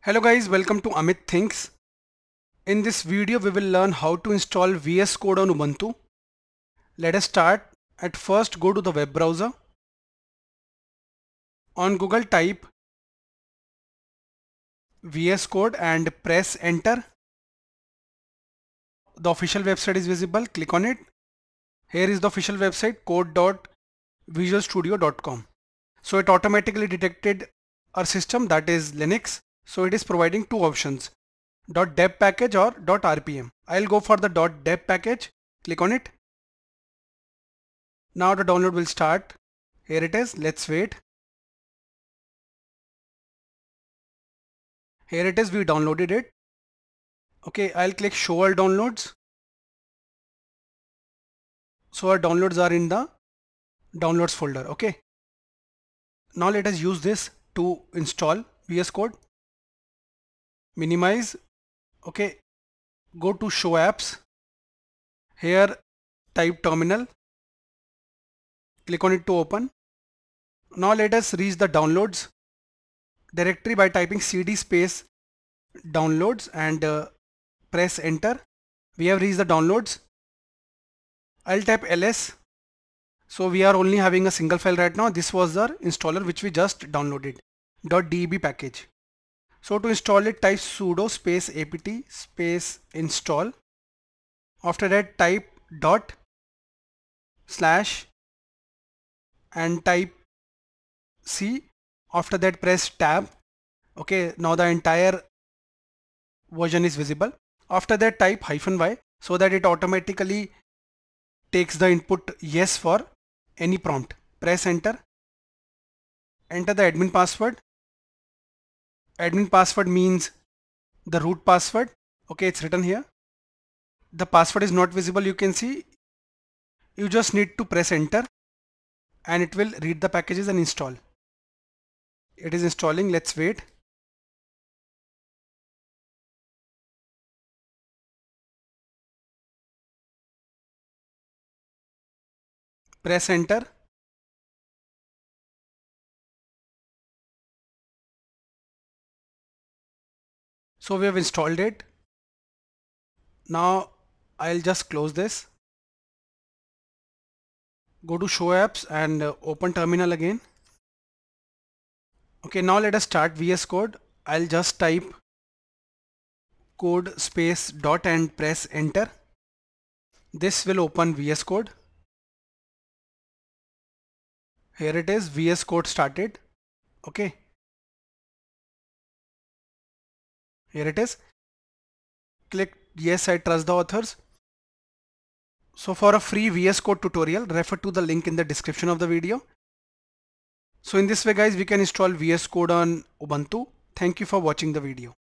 Hello guys, welcome to Amit Thinks. In this video we will learn how to install VS Code on Ubuntu. Let us start. At first go to the web browser. On Google type VS Code and press enter. The official website is visible, click on it. Here is the official website code.visualstudio.com. So it automatically detected our system, that is Linux. So it is providing two options, .deb package or .rpm. I'll go for the .deb package. Click on it. Now the download will start. Here it is. Let's wait. Here it is. We downloaded it. Okay, I'll click show all downloads. So our downloads are in the downloads folder. Okay. Now let us use this to install VS Code. Minimize. Okay, go to show apps. Here type terminal, click on it to open. Now let us reach the downloads directory by typing cd space downloads and press enter. We have reached the downloads. I'll type ls. So we are only having a single file right now. This was the installer which we just downloaded, .deb package. So to install it, type sudo space apt space install. After that type // and type C. After that press tab. Okay, now the entire version is visible. After that type -y so that it automatically takes the input yes for any prompt. Press enter. Enter the admin password. Admin password means the root password. Okay, it's written here. The password is not visible, you can see. You just need to press enter and it will read the packages and install. It is installing. Let's wait. Press enter. So we have installed it. Now I'll just close this. Go to show apps and open terminal again. Okay, now let us start VS Code. I'll just type code space dot and press enter. This will open VS Code. Here it is, VS Code started. Okay. Here it is. Click yes, I trust the authors. So for a free VS Code tutorial, refer to the link in the description of the video. So in this way guys, we can install VS Code on Ubuntu. Thank you for watching the video.